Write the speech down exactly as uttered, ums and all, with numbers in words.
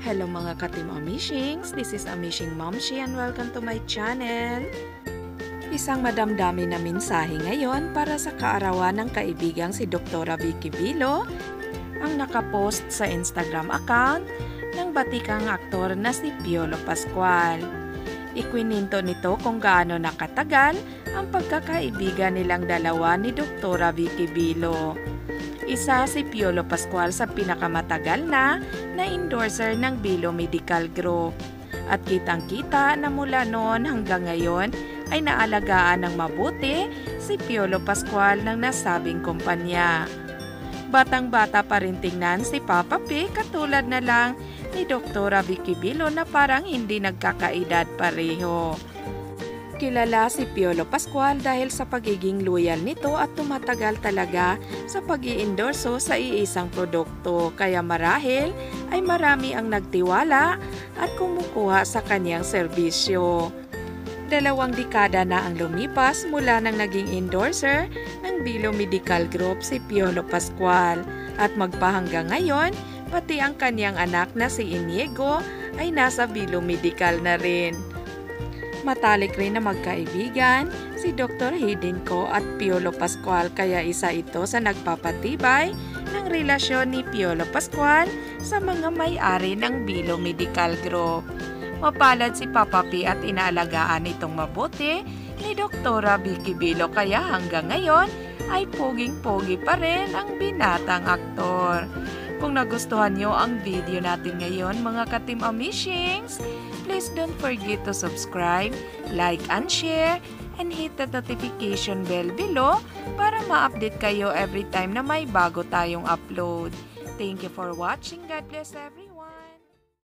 Hello mga ka-Team Amishings! This is Amishing Momshi and welcome to my channel. Isang madamdami na mensahe ngayon para sa kaarawan ng kaibigang si Doktora Vicky Bilo ang nakapost sa Instagram account ng batikang aktor na si Piolo Pascual. Ikwininto nito kung gaano nakatagal ang pagkakaibigan nilang dalawa ni Doktora Vicky Bilo. Isa si Piolo Pascual sa pinakamatagal na na endorser ng Bilo Medical Group. At kitang-kita na mula noon hanggang ngayon ay naalagaan ng mabuti si Piolo Pascual ng nasabing kumpanya. Batang-bata pa rin tingnan si Papa P katulad na lang ni Doktora Vicky Bilo na parang hindi nagkakaedad pareho. Kilala si Piolo Pascual dahil sa pagiging loyal nito at tumatagal talaga sa pag-iendorso sa iisang produkto kaya marahil ay marami ang nagtiwala at kumukuha sa kanyang serbisyo. Dalawang dekada na ang lumipas mula nang naging endorser ng Bilo Medical Group si Piolo Pascual at magpahanggang ngayon pati ang kanyang anak na si Inigo ay nasa Bilo Medical na rin. Matalik rin na magkaibigan si Doktor Hidinko at Piolo Pascual kaya isa ito sa nagpapatibay ng relasyon ni Piolo Pascual sa mga may-ari ng Bilo Medical Group. Mapalad si Papa P at inaalagaan itong mabuti ni Doktora Vicky Bilo kaya hanggang ngayon ay poging-pogi pa rin ang binatang aktor. Kung nagustuhan nyo ang video natin ngayon mga ka-Team Amishings, please don't forget to subscribe, like and share, and hit the notification bell below para ma-update kayo every time na may bago tayong upload. Thank you for watching. God bless everyone.